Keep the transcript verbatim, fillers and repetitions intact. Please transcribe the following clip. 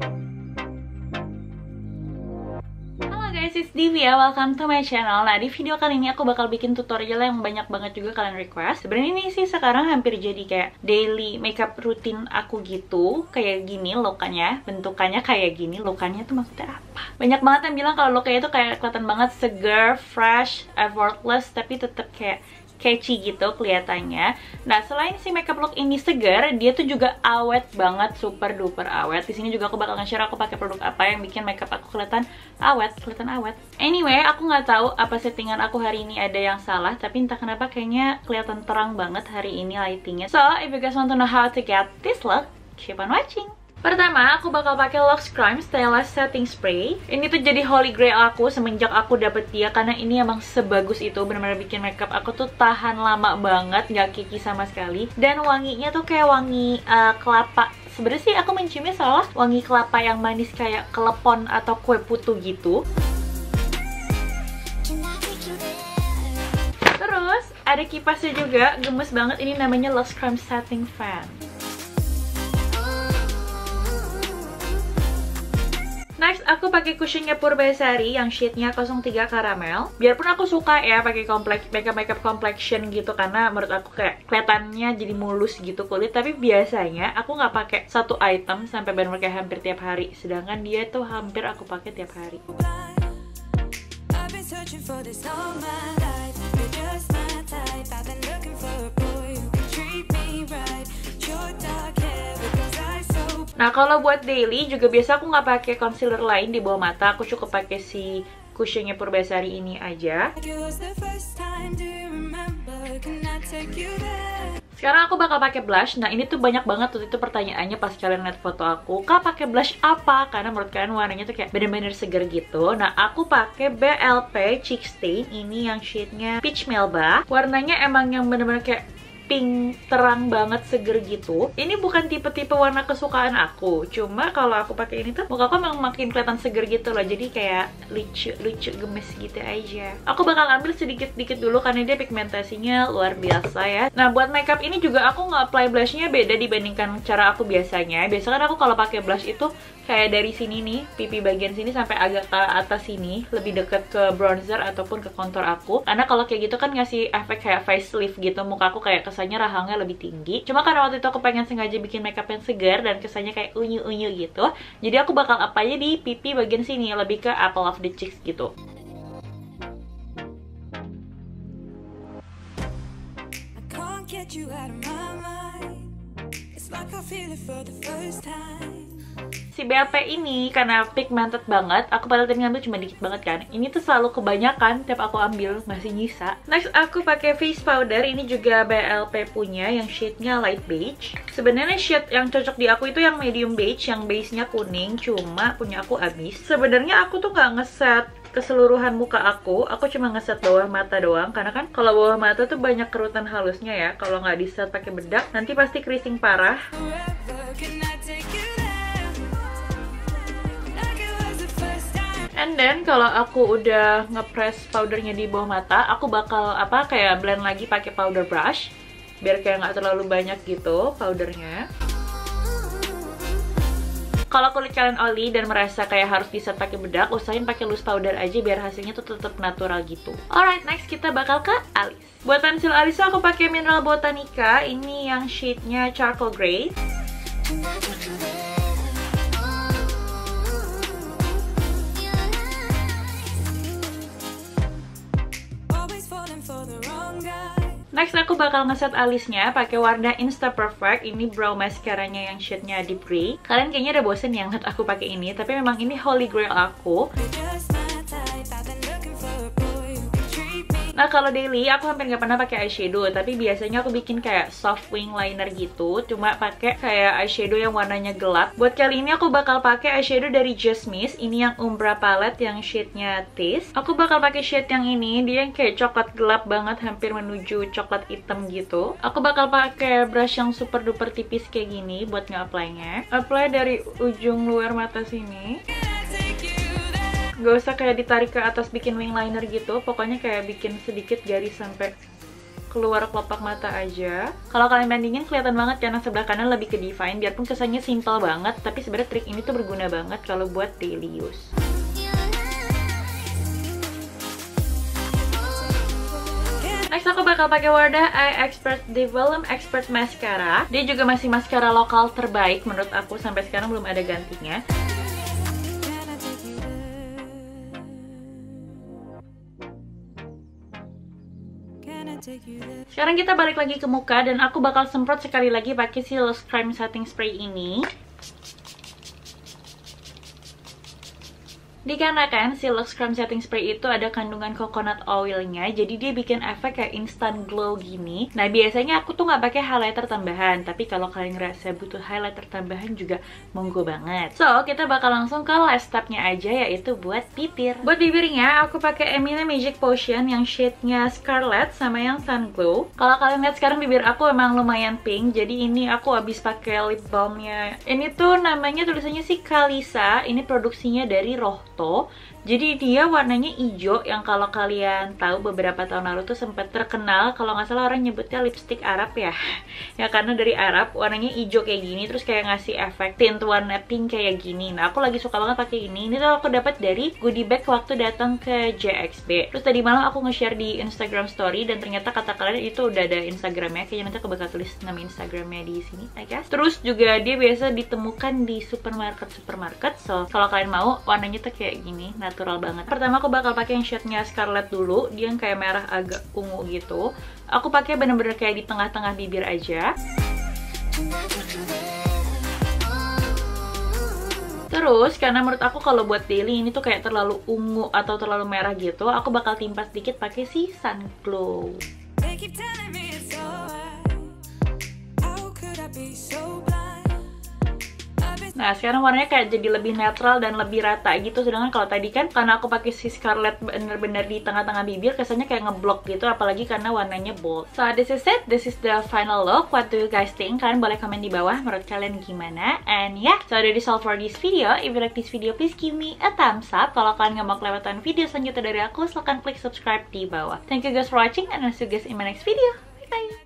Guys, it's Divya, welcome to my channel. Nah, di video kali ini aku bakal bikin tutorial yang banyak banget juga kalian request. Sebenarnya ini sih sekarang hampir jadi kayak daily makeup rutin aku gitu. Kayak gini looknya, bentukannya kayak gini. Looknya tuh maksudnya apa? Banyak banget yang bilang kalau looknya itu kayak kelihatan banget segar, fresh, effortless, tapi tetap kayak catchy gitu kelihatannya. Nah, selain si makeup look ini segar, dia tuh juga awet banget, super duper awet. Di sini juga aku bakal nge-share aku pakai produk apa yang bikin makeup aku kelihatan awet, kelihatan awet. Anyway, aku nggak tahu apa settingan aku hari ini ada yang salah, tapi entah kenapa kayaknya kelihatan terang banget hari ini lightingnya. So, if you guys want to know how to get this look, keep on watching. Pertama, aku bakal pakai Luxe Crime Stylish Setting Spray. Ini tuh jadi holy grail aku semenjak aku dapet dia, karena ini emang sebagus itu, benar-benar bikin makeup aku tuh tahan lama banget, nggak kiki sama sekali. Dan wanginya tuh kayak wangi uh, kelapa. Sebenarnya sih aku menciumnya seolah wangi kelapa yang manis kayak kelepon atau kue putu gitu. Terus ada kipasnya juga, gemes banget. Ini namanya Luxe Crime Setting Fan. Next, aku pakai cushionnya Purbasari yang shade-nya nol tiga Caramel. Biarpun aku suka ya pakai kompleks makeup makeup complexion gitu, karena menurut aku kayak kelihatannya jadi mulus gitu kulit. Tapi biasanya aku nggak pakai satu item sampai benar-benar kayak hampir tiap hari. Sedangkan dia tuh hampir aku pakai tiap hari. Nah, kalau buat daily juga biasa aku nggak pakai concealer lain di bawah mata. Aku cukup pakai si cushionnya Purbasari ini aja. Sekarang aku bakal pakai blush. Nah, ini tuh banyak banget tuh itu pertanyaannya pas kalian lihat foto aku. Kak, pakai blush apa? Karena menurut kalian warnanya tuh kayak bener-bener seger gitu. Nah, aku pakai B L P Cheek Stain. Ini yang shade-nya Peach Melba. Warnanya emang yang bener-bener kayak pink terang banget, seger gitu. Ini bukan tipe-tipe warna kesukaan aku, cuma kalau aku pakai ini tuh muka aku memang makin kelihatan seger gitu loh. Jadi kayak lucu-lucu gemes gitu aja. Aku bakal ambil sedikit-sedikit dulu karena dia pigmentasinya luar biasa ya. Nah, buat makeup ini juga aku nggak apply blushnya beda dibandingkan cara aku biasanya. Biasanya kan aku kalau pakai blush itu kayak dari sini nih, pipi bagian sini sampai agak ke atas sini, lebih deket ke bronzer ataupun ke kontur aku. Karena kalau kayak gitu kan ngasih efek kayak facelift gitu, muka aku kayak kesannya rahangnya lebih tinggi. Cuma karena waktu itu aku pengen sengaja bikin makeup yang segar dan kesannya kayak unyu-unyu gitu, jadi aku bakal apply di pipi bagian sini, lebih ke apple of the cheeks gitu. Si B L P ini karena pigmented banget, aku pada tadi ngambil cuma dikit banget kan. Ini tuh selalu kebanyakan, tiap aku ambil masih nyisa. Next, aku pakai face powder. Ini juga B L P punya yang shade-nya light beige. Sebenarnya shade yang cocok di aku itu yang medium beige, yang base-nya kuning, cuma punya aku habis. Sebenarnya aku tuh nggak ngeset keseluruhan muka aku, aku cuma ngeset bawah mata doang, karena kan kalau bawah mata tuh banyak kerutan halusnya ya. Kalau nggak diset pakai bedak, nanti pasti keriting parah. And then kalau aku udah ngepress powdernya di bawah mata, aku bakal apa kayak blend lagi pakai powder brush, biar kayak nggak terlalu banyak gitu powdernya. Kalau kulit kalian oily dan merasa kayak harus diset pakai bedak, usahain pakai loose powder aja biar hasilnya tuh tetap natural gitu. Alright, next kita bakal ke alis. Buat pensil alis aku pakai Mineral Botanica. Ini yang shade-nya charcoal grey. Next, aku bakal ngeset alisnya pakai warna Insta Perfect. Ini brow mascaranya yang shade-nya deep grey. Kalian kayaknya udah bosen ya ngeliat aku pakai ini, tapi memang ini holy grail aku. Nah, kalau daily aku hampir nggak pernah pakai eyeshadow, tapi biasanya aku bikin kayak soft wing liner gitu, cuma pakai kayak eyeshadow yang warnanya gelap. Buat kali ini aku bakal pakai eyeshadow dari Just Miss. Ini yang Umbra palette yang shade-nya Taste. Aku bakal pakai shade yang ini, dia yang kayak coklat gelap banget, hampir menuju coklat hitam gitu. Aku bakal pakai brush yang super duper tipis kayak gini buat nge-apply-nya. Apply dari ujung luar mata sini. Gak usah kayak ditarik ke atas bikin wing liner gitu, pokoknya kayak bikin sedikit garis sampai keluar kelopak mata aja. Kalau kalian bandingin kelihatan banget karena sebelah kanan lebih ke define, biarpun kesannya simple banget, tapi sebenarnya trik ini tuh berguna banget kalau buat daily use. Next aku bakal pakai Wardah Eye Expert The Volume Expert Mascara. Dia juga masih maskara lokal terbaik menurut aku, sampai sekarang belum ada gantinya. Sekarang kita balik lagi ke muka dan aku bakal semprot sekali lagi pakai si Lush Creme Setting Spray ini. Dikarenakan si Lush Creme Setting Spray itu ada kandungan coconut oilnya, jadi dia bikin efek kayak instant glow gini. Nah biasanya aku tuh nggak pakai highlighter tambahan, tapi kalau kalian ngerasa butuh highlighter tambahan juga monggo banget. So kita bakal langsung ke last stepnya aja, yaitu buat bibir. Buat bibirnya aku pakai Emina Magic Potion yang shade-nya Scarlet sama yang Sun Glow. Kalau kalian lihat sekarang bibir aku emang lumayan pink, jadi ini aku habis pakai lip balmnya. Ini tuh namanya tulisannya si Kalisa. Ini produksinya dari Roh. Jadi dia warnanya hijau, yang kalau kalian tahu beberapa tahun lalu tuh sempat terkenal, kalau nggak salah orang nyebutnya lipstick Arab ya. Ya karena dari Arab warnanya hijau kayak gini, terus kayak ngasih efek tint warna pink kayak gini. Nah aku lagi suka banget pakai ini. Ini tuh aku dapat dari goodie bag waktu datang ke J X B. Terus tadi malam aku nge-share di Instagram story dan ternyata kata kalian itu udah ada Instagramnya. Kayaknya nanti aku bakal tulis nama Instagramnya di sini, I guess. Terus juga dia biasa ditemukan di supermarket supermarket. So kalau kalian mau warnanya tuh kayak gini, natural banget. Pertama aku bakal pakai yang shade-nya Scarlet dulu. Dia yang kayak merah agak ungu gitu. Aku pakai bener-bener kayak di tengah-tengah bibir aja. Terus karena menurut aku kalau buat daily ini tuh kayak terlalu ungu atau terlalu merah gitu, aku bakal timpa sedikit pakai si Sun Glow. Nah sekarang warnanya kayak jadi lebih netral dan lebih rata gitu. Sedangkan kalau tadi kan karena aku pakai si Scarlet bener-bener di tengah-tengah bibir, kesannya kayak ngeblok gitu, apalagi karena warnanya bold. So this is it, this is the final look. What do you guys think? Kalian boleh komen di bawah menurut kalian gimana. And yeah, so that is all for this video. If you like this video, please give me a thumbs up. Kalau kalian gak mau kelewatan video selanjutnya dari aku, silahkan klik subscribe di bawah. Thank you guys for watching and I'll see you guys in my next video. Bye bye.